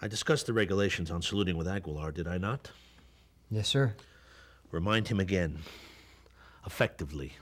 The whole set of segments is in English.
I discussed the regulations on saluting with Aguilar, did I not? Yes, sir. Remind him again. Effectively.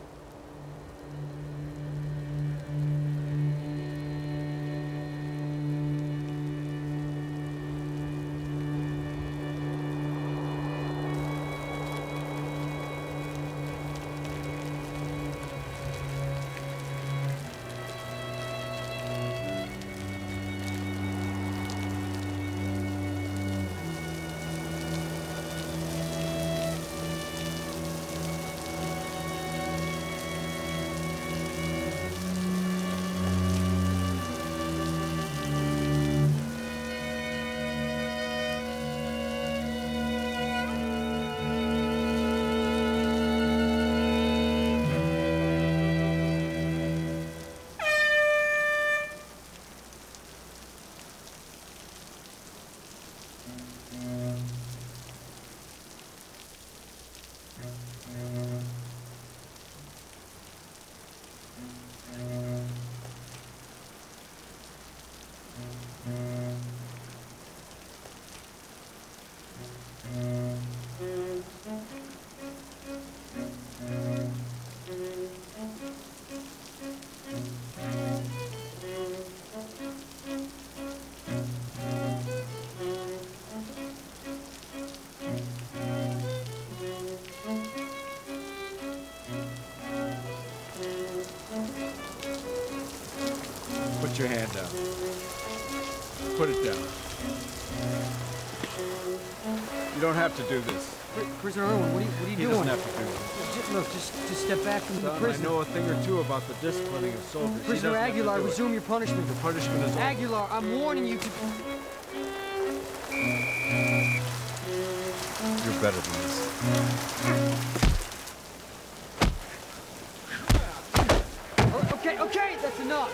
Put your hand down. Put it down. You don't have to do this. Prisoner Irwin, what are you He doing? doesn't have to do this. Look, just step back from the Son, prisoner. I know a thing or two about the disciplining of soldiers. He Prisoner doesn't have to Aguilar, do it. resume your punishment. The punishment is over. Aguilar, I'm warning you to... You're better than this. Okay, that's enough.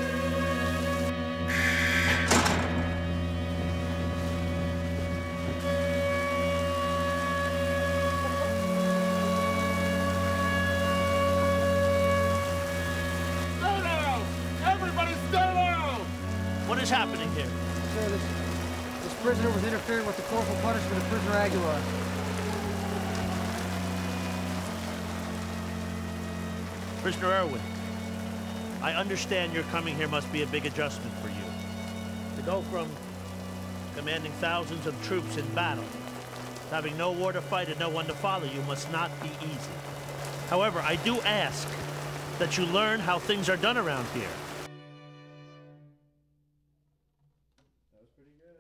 Stay down! Everybody stay down! What is happening here? Sir, this prisoner was interfering with the corporal punishment of Prisoner Aguilar. Prisoner Irwin, I understand your coming here must be a big adjustment for you. To go from commanding thousands of troops in battle, to having no war to fight and no one to follow you must not be easy. However, I do ask that you learn how things are done around here. That was pretty good.